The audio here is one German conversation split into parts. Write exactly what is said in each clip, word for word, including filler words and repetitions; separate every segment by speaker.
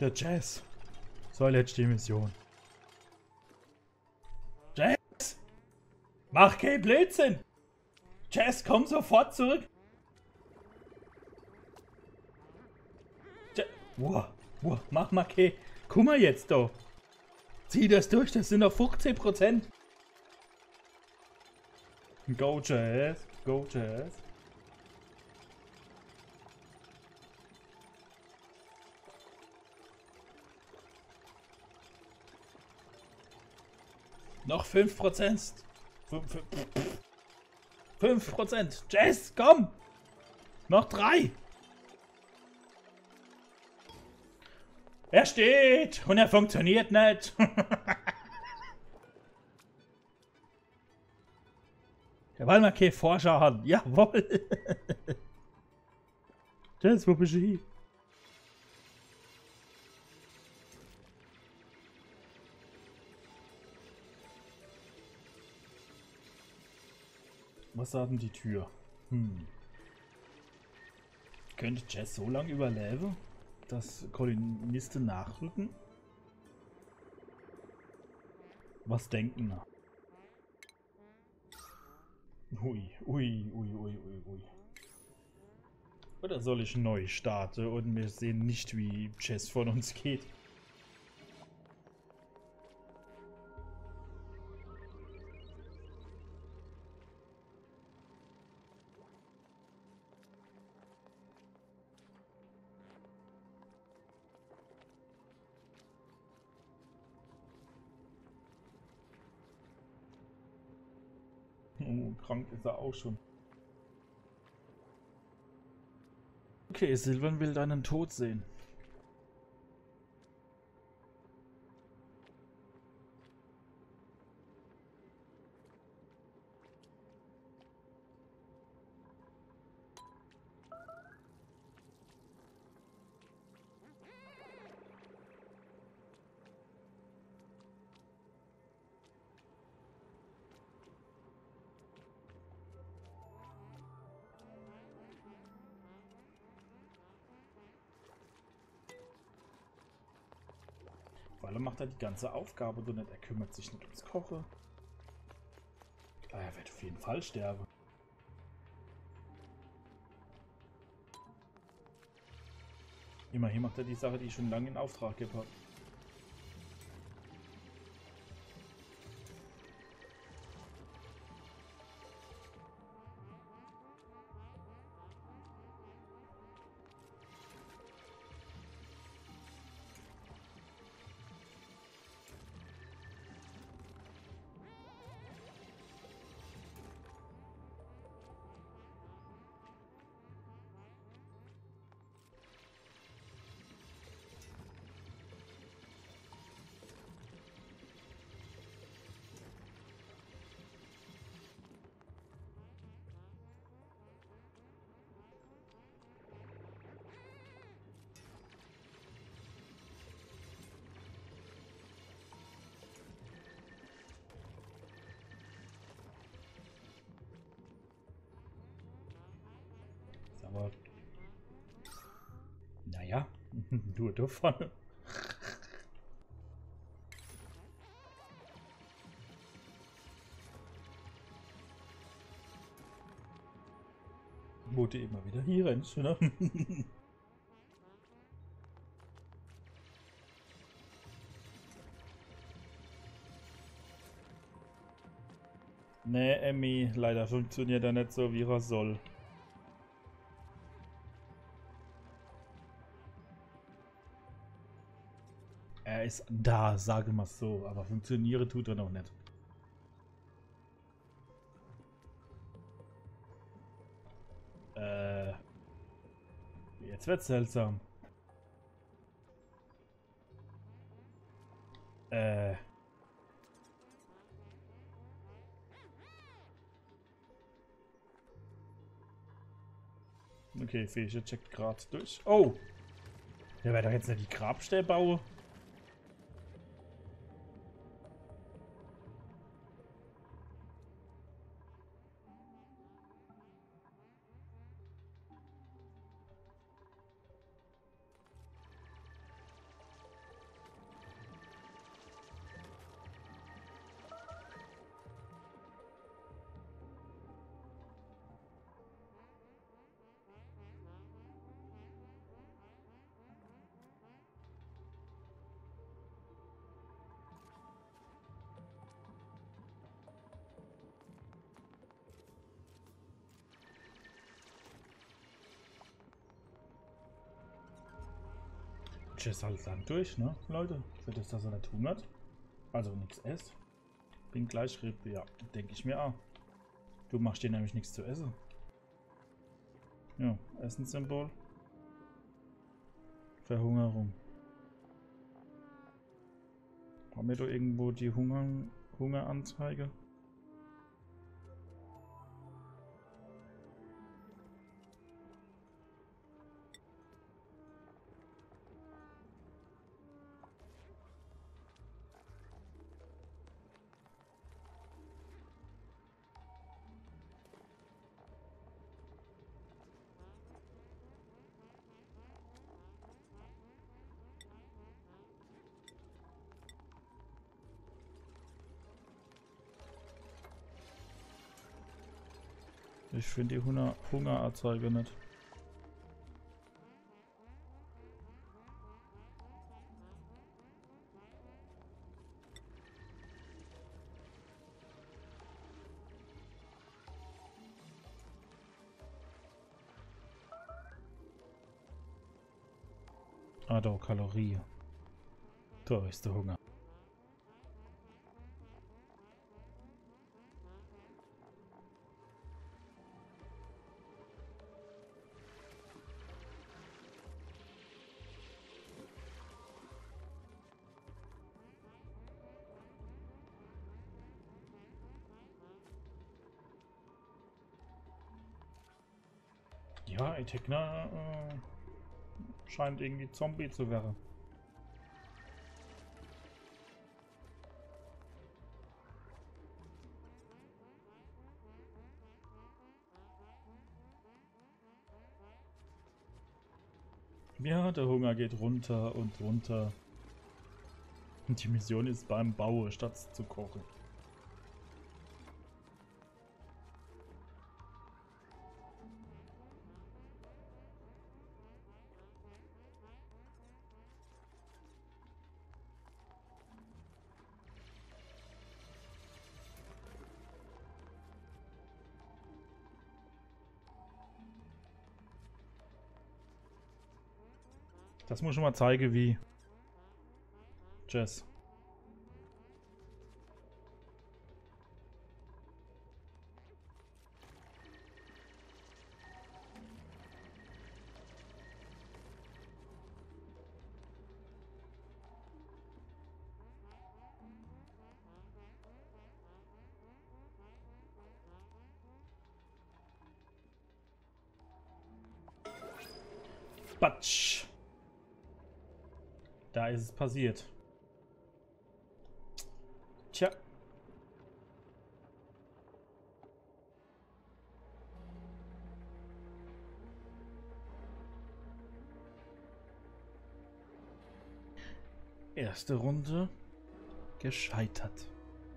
Speaker 1: Der Jazz. So, letzte Mission. Jazz! Mach kein Blödsinn! Jazz, komm sofort zurück! Jazz, wow, wow, mach mal kein... Guck mal jetzt da! Zieh das durch, das sind noch fünfzehn Prozent! Go Jazz, go Jazz! Noch fünf Prozent. fünf Prozent. Jazz, komm. Noch drei. Er steht und er funktioniert nicht. Der will mal keine Vorschau haben. Jawohl. Jazz, wo bist du hier? Was sagt denn die Tür? Hm. Könnte Jazz so lange überleben, dass Kolonisten nachrücken? Was denken wir? Ui, ui, ui, ui, ui, ui. Oder soll ich neu starten und wir sehen nicht, wie Jazz von uns geht? Oh, krank ist er auch schon. Okay, Sylvan will deinen Tod sehen. Vor allem macht er die ganze Aufgabe so nicht. Er kümmert sich nicht ums Kochen. Er wird auf jeden Fall sterben. Immerhin macht er die Sache, die ich schon lange in Auftrag gegeben habe. Aber naja, du davon. Wo du immer wieder hier rennst, ne? Nee, Emmy, leider funktioniert er nicht so, wie er soll. Er ist da, sage mal so, aber funktionieren tut er noch nicht. Äh, jetzt wird's seltsam. Äh. Okay, Fischer checkt gerade durch. Oh! Der wird doch jetzt nicht die Grabstelle bauen. Tschüss halt lang durch, ne, Leute? Für das, dass er nicht hungert. Also nichts esst. Bin gleich red, ja, denke ich mir auch. Du machst dir nämlich nichts zu essen. Ja, Essenssymbol. Verhungerung. Haben wir da irgendwo die Hunger, Hungeranzeige? Ich finde die Hunger Hungeranzeige nicht. Ah, da, Kalorien. Da ist der Hunger. Ja, Etekna äh, scheint irgendwie Zombie zu werden. Ja, der Hunger geht runter und runter. Und die Mission ist beim Bauen, statt zu kochen. Das muss ich mal zeigen, wie. Jess. Batsch. Da ist es passiert. Tja. Erste Runde gescheitert.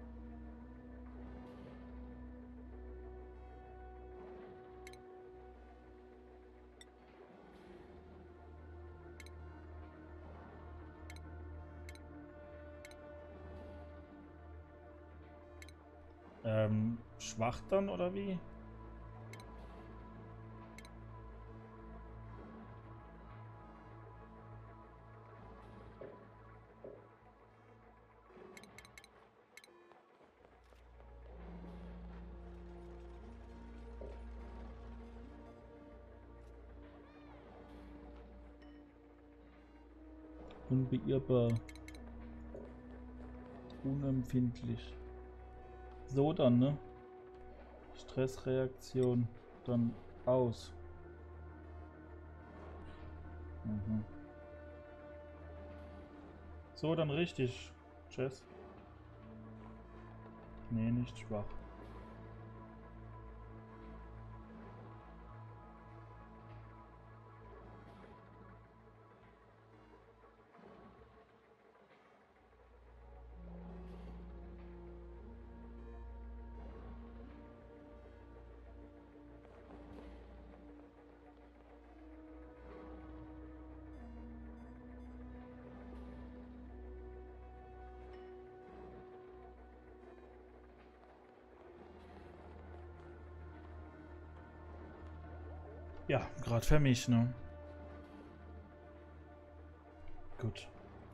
Speaker 1: Ähm, schwach dann oder wie? Unbeirrbar. Unempfindlich. So dann, ne? Stressreaktion. Dann aus. Mhm. So dann richtig. Jess. Nee, nicht schwach. Ja, gerade für mich, ne? Gut.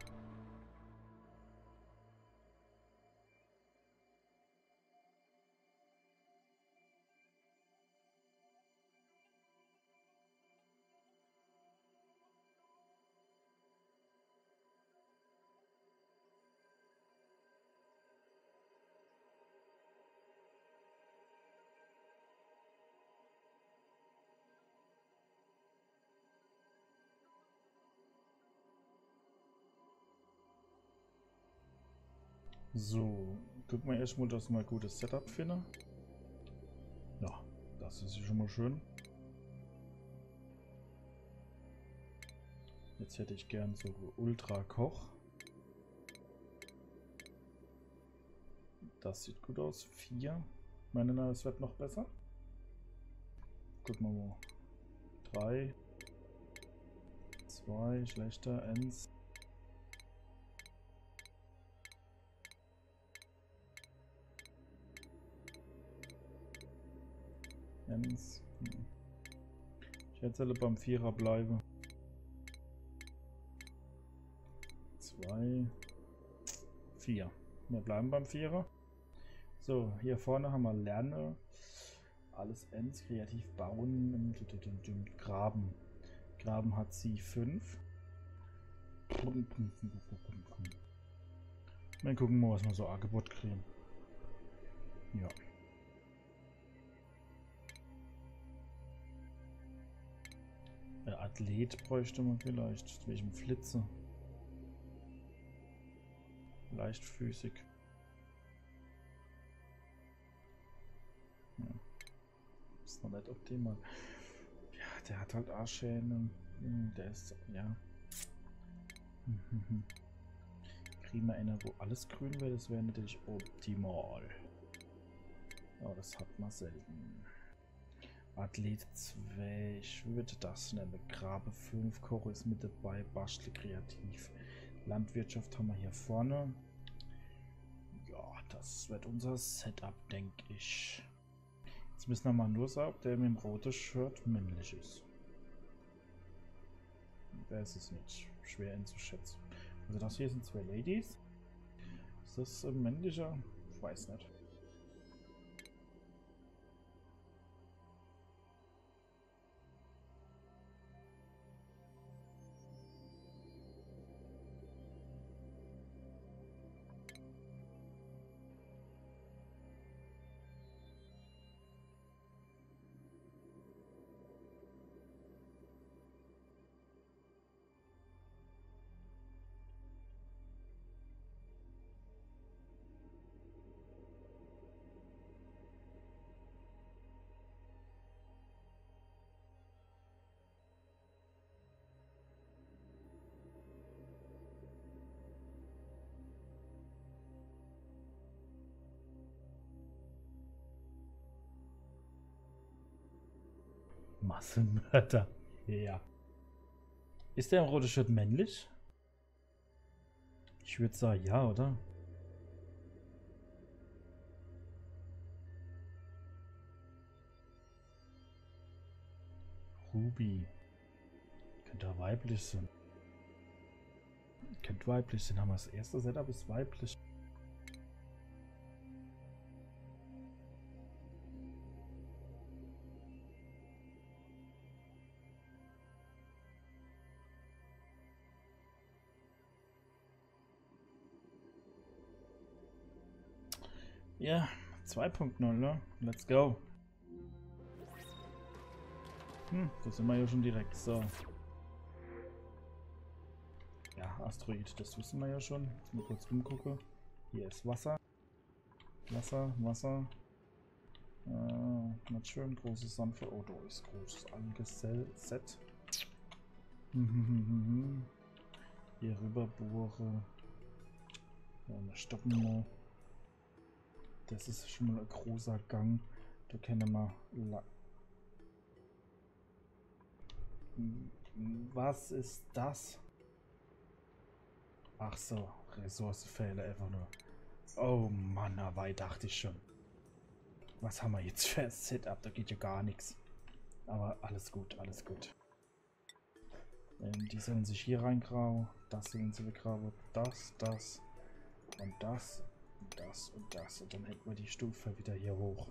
Speaker 1: So, gucken wir erstmal, dass wir ein gutes Setup finden. Ja, das ist schon mal schön. Jetzt hätte ich gern so Ultra Koch. Das sieht gut aus. vier. Meine, es wird noch besser. Gucken wir mal. drei. zwei, schlechter, eins. eins. Ich hätte beim Vierer bleiben. zwei. vier. Wir bleiben beim Vierer. So, hier vorne haben wir Lerne. Alles Ends, kreativ bauen, Graben. Graben hat sie fünf. Dann gucken wir, was wir so Angebot kriegen. Ja. Der Athlet bräuchte man vielleicht. Welchem Flitze? Leichtfüßig. Ja. Ist noch nicht optimal. Ja, der hat halt Arschschäden. Der ist, ja. Kriegen wir eine, wo alles grün wäre, das wäre natürlich optimal. Aber das hat man selten. Athlet zwei, ich würde das nennen. Grabe fünf, Koch ist mit dabei, Bastel kreativ. Landwirtschaft haben wir hier vorne. Ja, das wird unser Setup, denke ich. Jetzt müssen wir mal nur sagen, ob der mit dem roten Shirt männlich ist. Der ist es nicht schwer einzuschätzen. Also das hier sind zwei Ladies. Ist das ein männlicher? Ich weiß nicht. Massenmörder. Ja. Ist der im roten Shirt männlich? Ich würde sagen, ja, oder? Ruby. Könnte weiblich sein. Könnte weiblich sein. Haben wir das erste Setup ist weiblich. Ja, zwei Punkt null, ne? Let's go. Hm, da sind wir ja schon direkt. So. Ja, Asteroid, das wissen wir ja schon. Jetzt mal kurz umgucken. Hier ist Wasser. Wasser, Wasser. Äh, nicht schön, großes Sand für Auto ist großes Algeset. Hier rüber bohre. Ja, wir stoppen mal. Das ist schon mal ein großer Gang. Da können wir. Was ist das? Ach so, Ressourcenfehler einfach nur. Oh Mann, aber dachte ich schon. Was haben wir jetzt für ein Setup? Da geht ja gar nichts. Aber alles gut, alles gut. Ähm, die sollen sich hier reingraben. Das sollen sie begraben. Das, das und das und das und das. Und dann hätten wir die Stufe wieder hier hoch.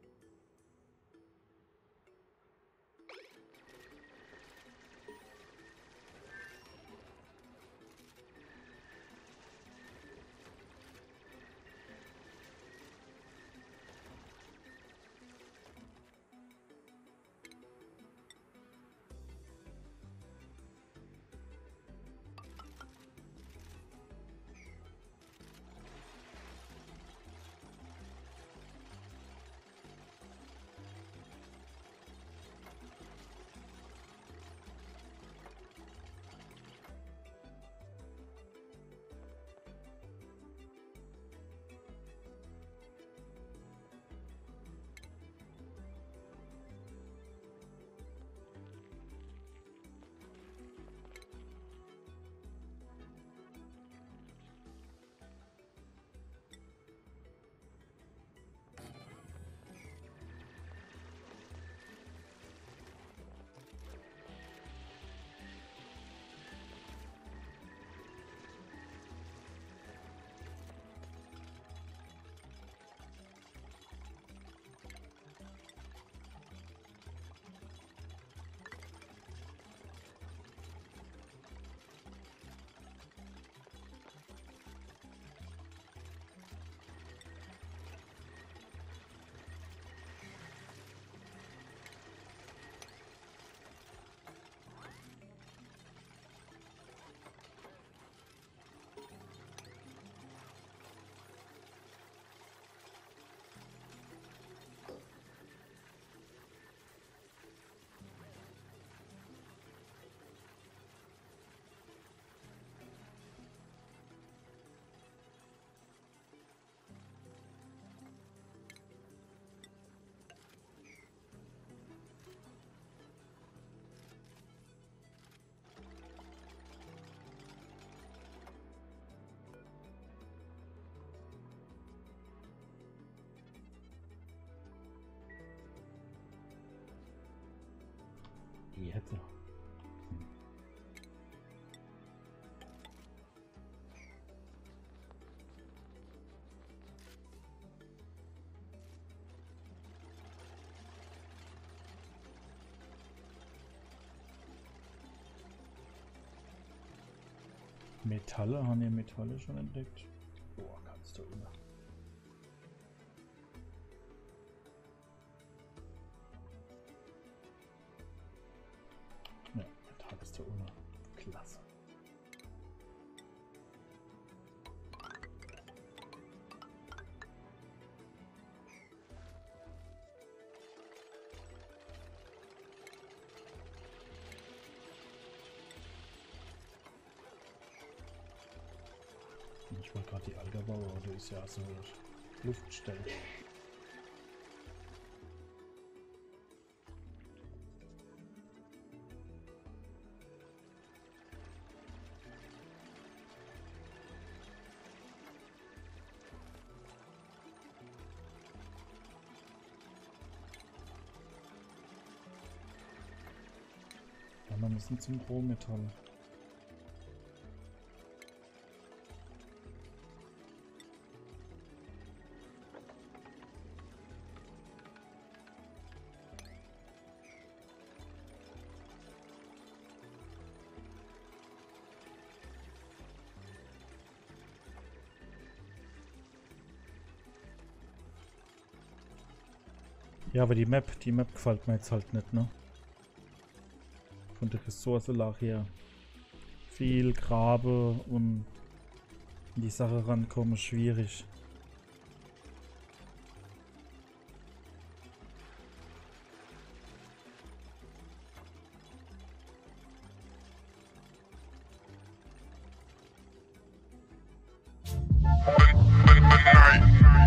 Speaker 1: Die hätte. Metalle, haben wir Metalle schon entdeckt? Boah, kannst du immer. Ja, Metall ist da ohne. Klasse. Ich wollte gerade die Alge bauen, aber du ist ja so Luftstelle. Ja, wir müssen zum Rohmetall. Ja, aber die Map, die Map gefällt mir jetzt halt nicht, ne? Von der Ressourcenlage her. Viel Grabe und in die Sache rankommen, schwierig.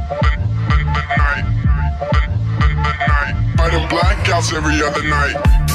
Speaker 2: Every other night.